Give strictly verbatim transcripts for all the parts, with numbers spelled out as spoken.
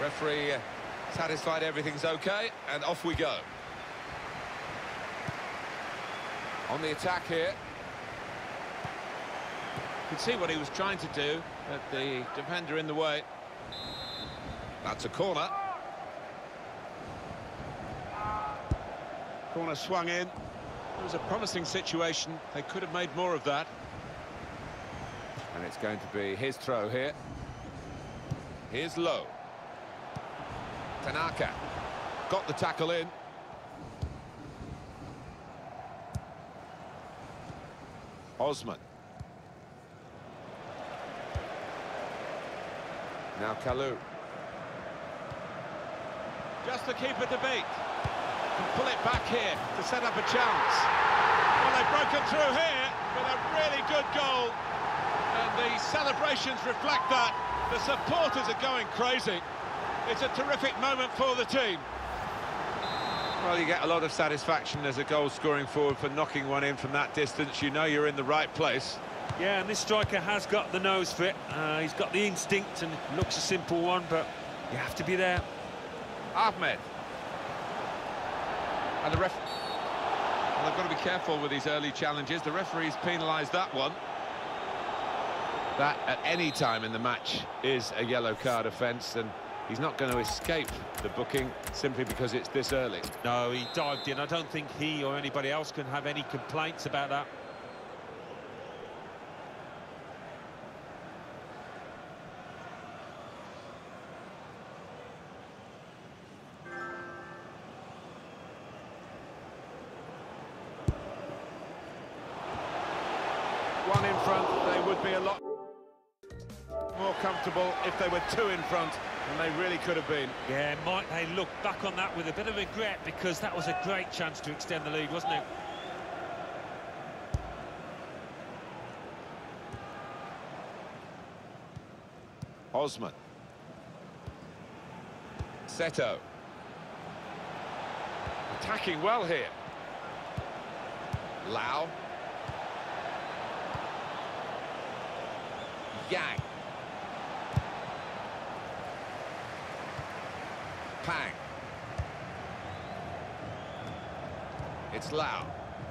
Referee uh, satisfied everything's okay, and off we go. On the attack here. You can see what he was trying to do, but the defender in the way. That's a corner. Corner swung in. It was a promising situation. They could have made more of that. And it's going to be his throw here. Here's Low. Tanaka got the tackle in. Osman. Now Kalou. Just the keeper to beat. Can pull it back here to set up a chance. Well, they've broken through here with a really good goal. And the celebrations reflect that. The supporters are going crazy. It's a terrific moment for the team. Well, you get a lot of satisfaction as a goal-scoring forward for knocking one in from that distance. You know you're in the right place. Yeah, and this striker has got the nose for it. Uh, he's got the instinct, and it looks a simple one, but you have to be there. Ahmed. And the ref... Well, they've got to be careful with these early challenges. The referee's penalised that one. That, at any time in the match, is a yellow card offence, and he's not going to escape the booking simply because it's this early. No, he dived in. I don't think he or anybody else can have any complaints about that. One in front, they would be a lot more comfortable if they were two in front, and they really could have been. Yeah, might they look back on that with a bit of regret, because that was a great chance to extend the lead, wasn't it? Osman. Seto. Attacking well here. Lau. Yang. Pang. It's Lau.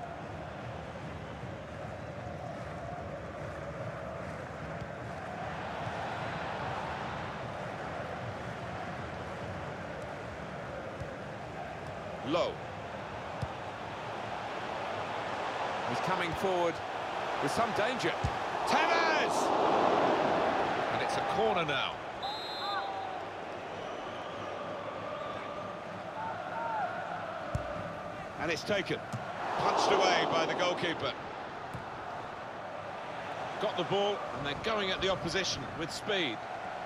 Low. He's coming forward with some danger. Tevez! And it's a corner now. And it's taken. Punched away by the goalkeeper. Got the ball, and they're going at the opposition with speed.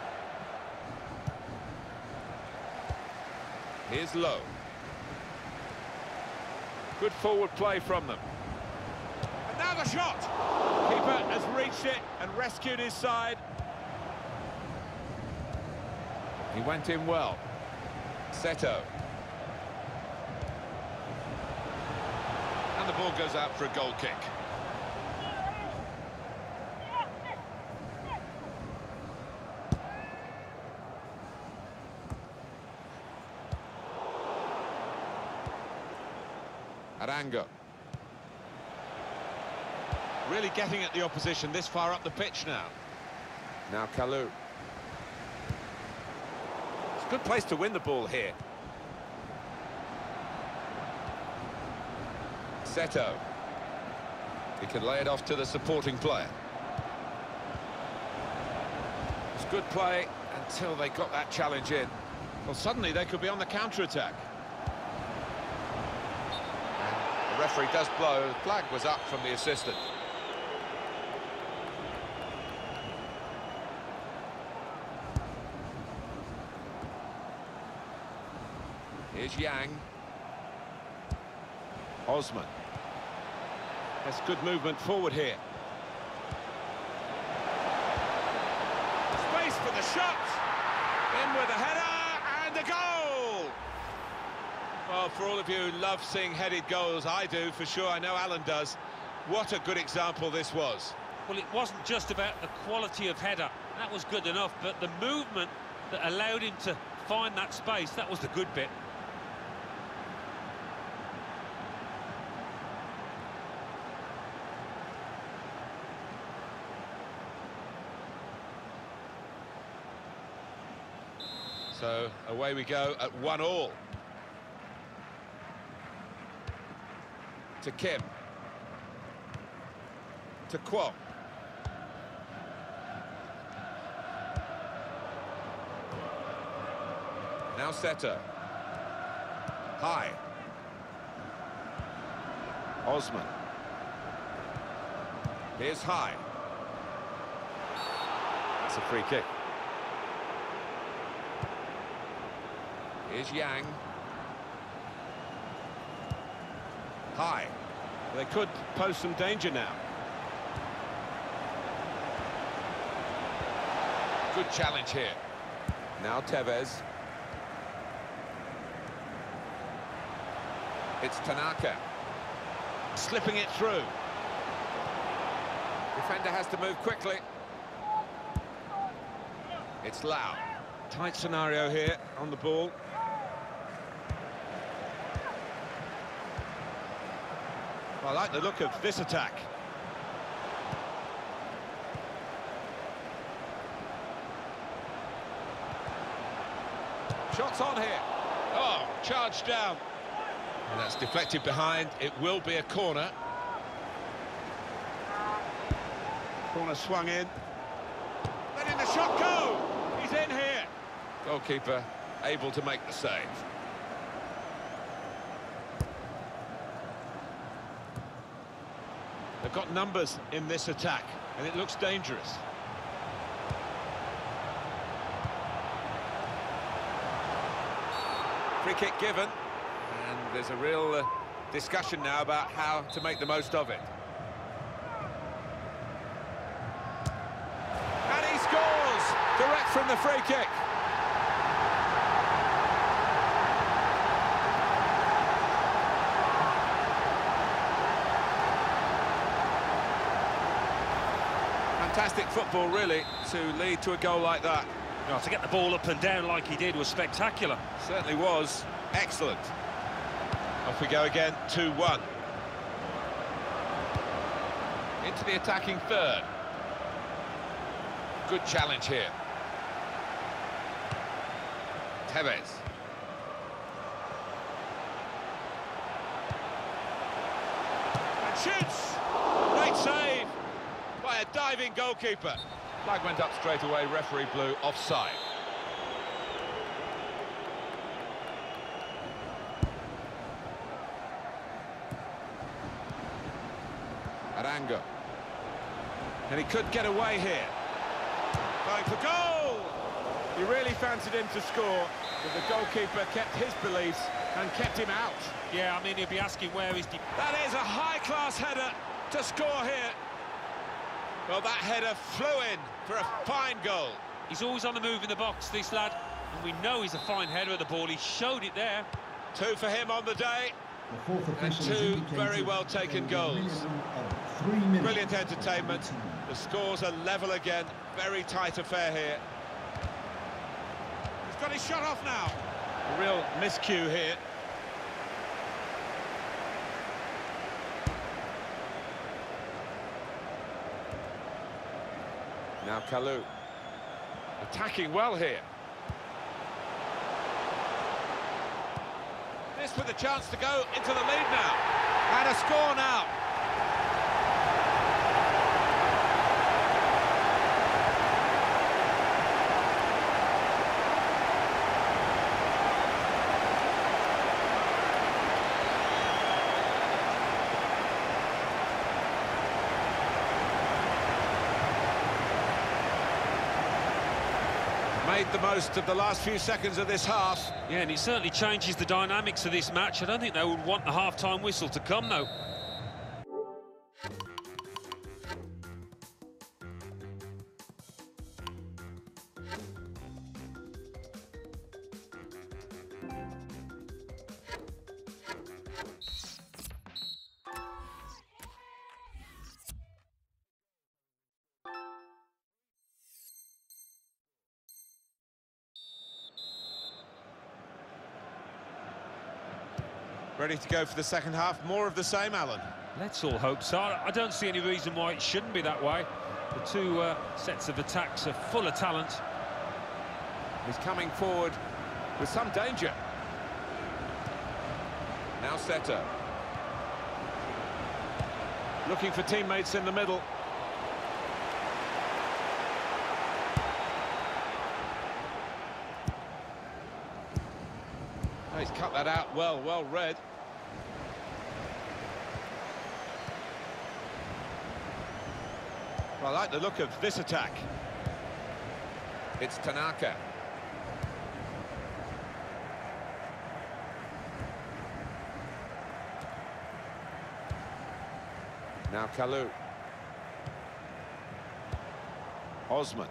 Here's Low. Good forward play from them. And now the shot! Keeper has reached it and rescued his side. He went in well. Seto. And the ball goes out for a goal kick. Arango. Really getting at the opposition this far up the pitch now. Now Kalou. It's a good place to win the ball here. Seto. He can lay it off to the supporting player. It's good play until they got that challenge in. Well, suddenly they could be on the counter-attack. And the referee does blow. The flag was up from the assistant. Here's Yang. Osman. That's good movement forward here. Space for the shot. In with a header and a goal. Well, for all of you who love seeing headed goals, I do for sure. I know Alan does. What a good example this was. Well, it wasn't just about the quality of header. That was good enough, but the movement that allowed him to find that space. That was the good bit. So away we go at one all. To Kim. To Kwok. Now Setter. High. Osman. Here's High. That's a free kick. Here's Yang. High. They could pose some danger now. Good challenge here. Now Tevez. It's Tanaka. Slipping it through. Defender has to move quickly. It's Lau. Tight scenario here on the ball. I like the look of this attack. Shots on here. Oh, charged down. And that's deflected behind. It will be a corner. Corner swung in. Letting the shot go. He's in here. Goalkeeper able to make the save. They've got numbers in this attack, and it looks dangerous. Free kick given. And there's a real uh, discussion now about how to make the most of it. And he scores! Direct from the free kick. Fantastic football, really, to lead to a goal like that. Oh, to get the ball up and down like he did was spectacular. Certainly was. Excellent. Off we go again, two one. Into the attacking third. Good challenge here. Tevez. And shoots! Great save by a diving goalkeeper. Flag went up straight away, referee blew offside. Aranga. And he could get away here. Going for goal! He really fancied him to score, but the goalkeeper kept his beliefs and kept him out. Yeah, I mean, he'll be asking where is... That is a high-class header to score here. Well, that header flew in for a fine goal. He's always on the move in the box, this lad. And we know he's a fine header of the ball. He showed it there. Two for him on the day. And two very well taken goals. Brilliant entertainment. The scores are level again. Very tight affair here. He's got his shot off now. A real miscue here. Now Kalou. Attacking well here. This with a chance to go into the lead now. And a score now. Made the most of the last few seconds of this half. Yeah, and it certainly changes the dynamics of this match. I don't think they would want the half-time whistle to come, though. Ready to go for the second half. More of the same, Alan. Let's all hope so. I don't see any reason why it shouldn't be that way. The two uh, sets of attacks are full of talent. He's coming forward with some danger. Now Seto. Looking for teammates in the middle. Oh, he's cut that out well, well read. Well, I like the look of this attack. It's Tanaka. Now Kalou. Osman.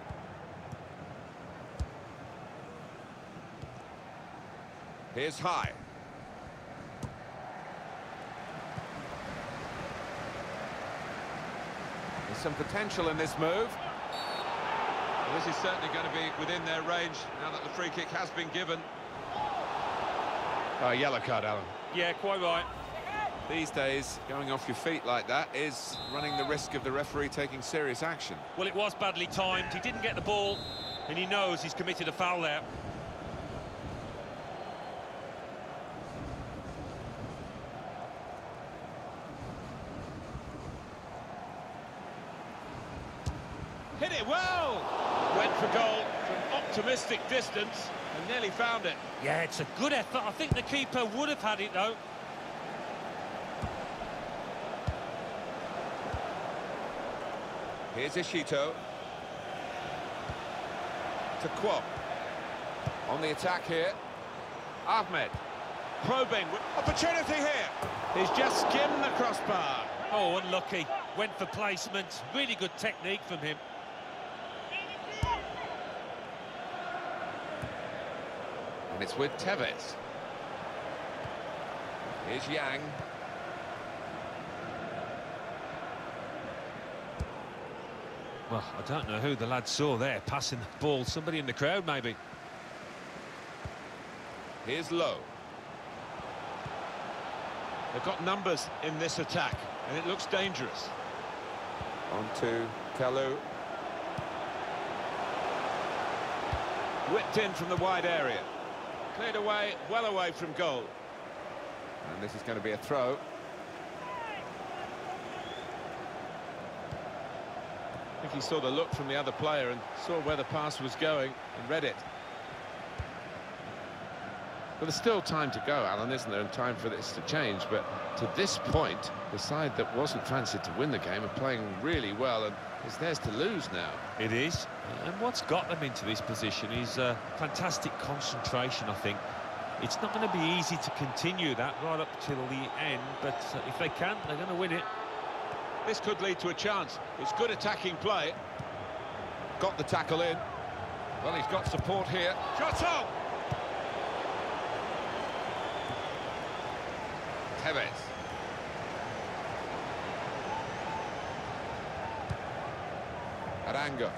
Here's High. There's some potential in this move. Well, this is certainly going to be within their range now that the free kick has been given. Oh, yellow card, Alan. Yeah, quite right. These days, going off your feet like that is running the risk of the referee taking serious action. Well, it was badly timed. He didn't get the ball, and he knows he's committed a foul there. Hit it well! Went for goal from optimistic distance and nearly found it. Yeah, it's a good effort. I think the keeper would have had it, though. Here's Ishito. To Kwok. On the attack here. Ahmed. Probing. Opportunity here. He's just skimmed the crossbar. Oh, unlucky. Went for placement. Really good technique from him. And it's with Tevez. Here's Yang. Well, I don't know who the lad saw there passing the ball. Somebody in the crowd, maybe. Here's Lowe. They've got numbers in this attack, and it looks dangerous. On to Kalou. Whipped in from the wide area. Cleared away, well away from goal. And this is going to be a throw. I think he saw the look from the other player and saw where the pass was going and read it. But there's still time to go, Alan, isn't there, and time for this to change. But to this point, the side that wasn't fancied to win the game are playing really well, and it's theirs to lose now. It is. And what's got them into this position is uh, fantastic concentration, I think. It's not going to be easy to continue that right up till the end, but uh, if they can, they're going to win it. This could lead to a chance. It's good attacking play. Got the tackle in. Well, he's got support here. Shot on! Tevez. Aranga.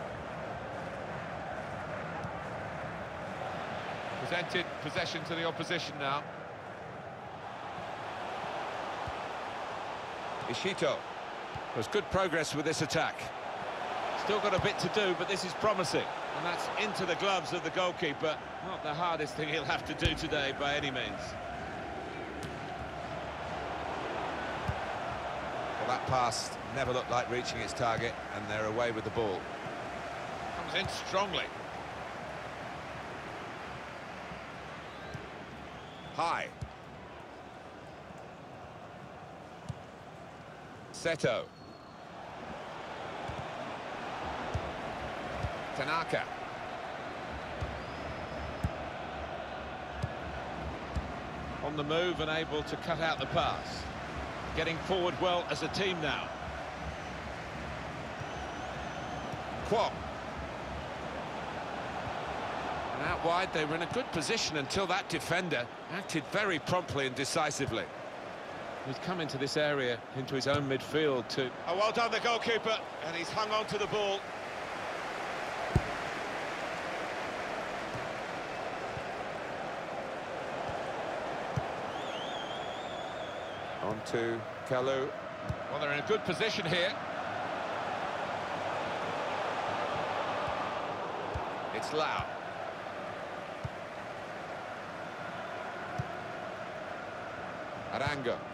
Presented possession to the opposition now. Ishito. There's good progress with this attack. Still got a bit to do, but this is promising. And that's into the gloves of the goalkeeper. Not the hardest thing he'll have to do today by any means. Well, that pass never looked like reaching its target, and they're away with the ball. Comes in strongly. High. Seto. Tanaka. On the move and able to cut out the pass. Getting forward well as a team now. Kwok. And out wide, they were in a good position until that defender acted very promptly and decisively. He's come into this area, into his own midfield to... Oh, well done, the goalkeeper, and he's hung on to the ball. On to Kalou. Well, they're in a good position here. It's Lau. Arango.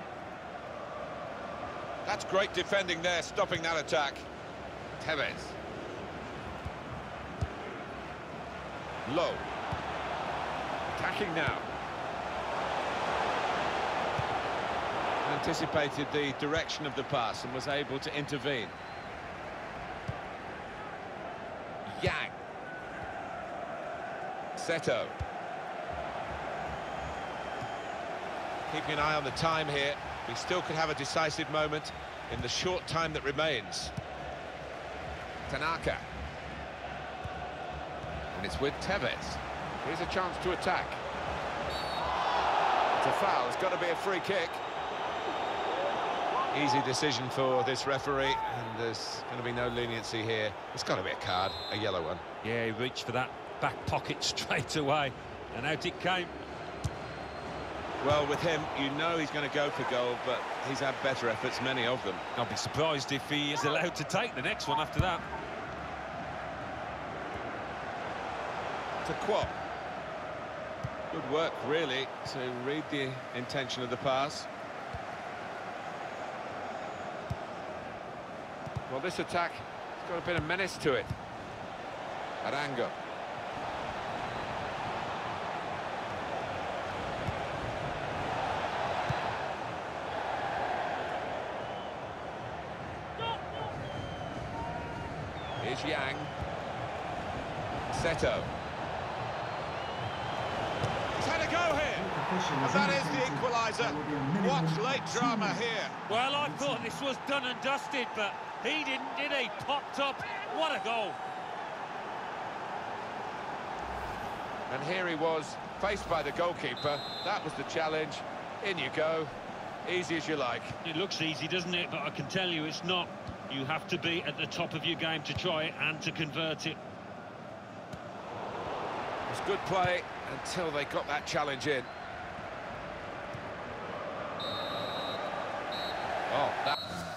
That's great defending there, stopping that attack. Tevez. Low. Attacking now. Anticipated the direction of the pass and was able to intervene. Yang. Seto. Keeping an eye on the time here. We still could have a decisive moment in the short time that remains. Tanaka. And it's with Tevez. Here's a chance to attack. It's a foul. It's got to be a free kick. Easy decision for this referee, and there's going to be no leniency here. It's got to be a card, a yellow one. Yeah, he reached for that back pocket straight away, and out it came. Well, with him, you know he's going to go for goal, but he's had better efforts, many of them. I'll be surprised if he is allowed to take the next one after that. To Kwok. Good work, really, to read the intention of the pass. Well, this attack has got a bit of menace to it. Arango. Here's Yang. Seto. He's had a go here, and that is the equaliser. What late drama here. Well, I thought this was done and dusted, but he didn't, did he? Popped up. What a goal. And here he was, faced by the goalkeeper. That was the challenge. In you go. Easy as you like. It looks easy, doesn't it? But I can tell you it's not. You have to be at the top of your game to try it and to convert it. It was good play until they got that challenge in. Oh, that...